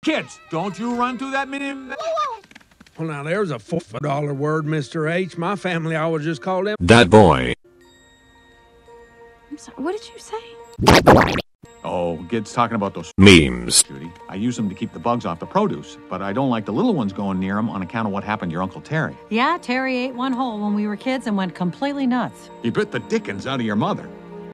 Kids, don't you run through that mini... Well, now, there's a $4 word, Mr. H. My family always just called him that boy. I'm sorry, what did you say? Oh, kids talking about those Memes. Judy. I use them to keep the bugs off the produce, but I don't like the little ones going near them on account of what happened to your Uncle Terry. Yeah, Terry ate one hole when we were kids and went completely nuts. He bit the dickens out of your mother.